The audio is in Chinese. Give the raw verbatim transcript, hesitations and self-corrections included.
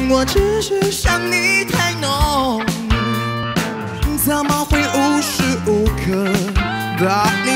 我只是想你太浓，怎么会无时无刻把你